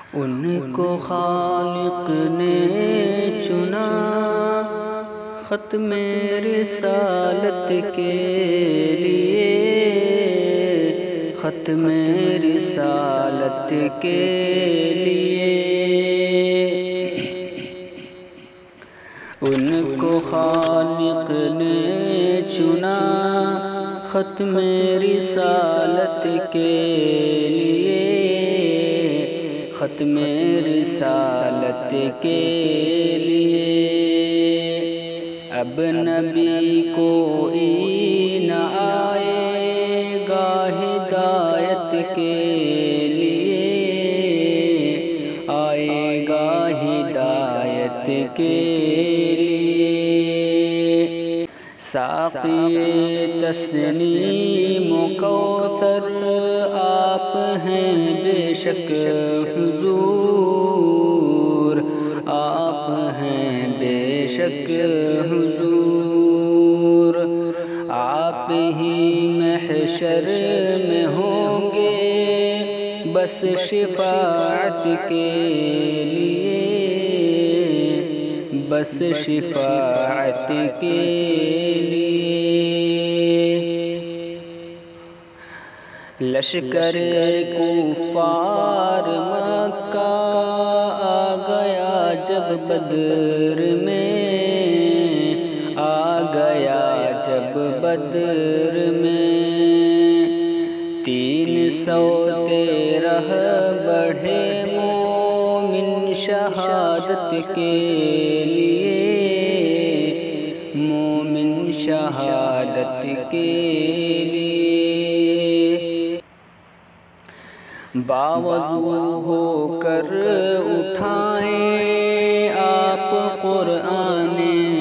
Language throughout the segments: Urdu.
ان کو خالق نے چنا ختم رسالت کے لیے، ختم رسالت کے لیے۔ ان کو خالق نے چنا ختم رسالت کے لیے، ختم رسالت کے لیے۔ اب نبی کوئی نہ آئے گا ہدایت کے لیے، آئے گا ہدایت کے لیے۔ ساقی تسنیم و کوثر آپ ہیں بے شک حضور، آپ ہیں بے شک حضور۔ آپ ہی محشر میں ہوں گے بس شفاعت کے لیے، بس شفاعت کے لیے۔ لشکر کفار مکہ آ گیا جب بدر میں، آ گیا جب بدر میں۔ 313 بڑھے مومن شہادت کے لیے، مومن شہادت کے لیے۔ باوضو ہو کر اٹھائیں آپ قرآن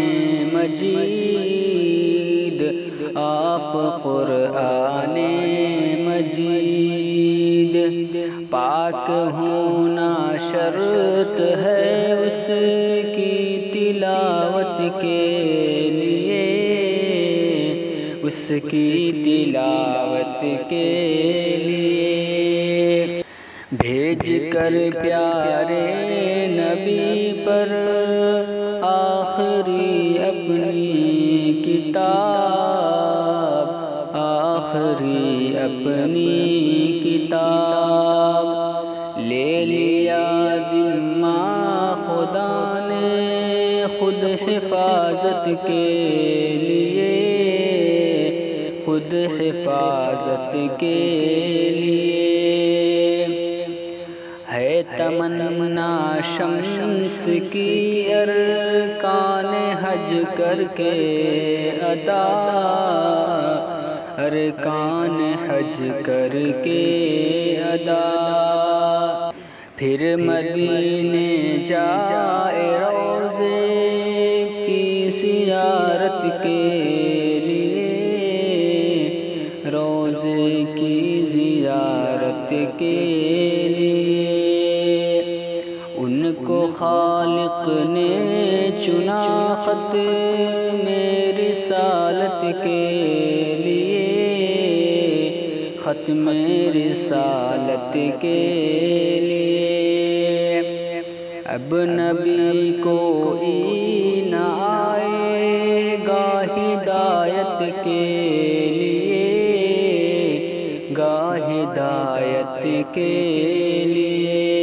مجید، آپ قرآن مجید۔ پاک ہونا شرط ہے اس کی تلاوت کے لیے، اس کی تلاوت کے لیے۔ بھیج کر پیارے نبی پر آخری اپنی کتاب، آخری اپنی کتاب۔ لے لیا ذمہ خدا نے خود حفاظت کے لیے، خود حفاظت کے لیے۔ ہے تمنا شمس کی ارکان حج کر کے ادا، ارکان حج کر کے ادا۔ پھر مدینے جائے روضے کی زیارت کے لیے، روضے کی زیارت کے لیے۔ ان کو خالق نے چنا ختم رسالت کے لیے، ختم رسالت کے لیے۔ اب نبی کوئی نہ آئے گا ہدایت کے لیے، گا ہدایت کے لیے۔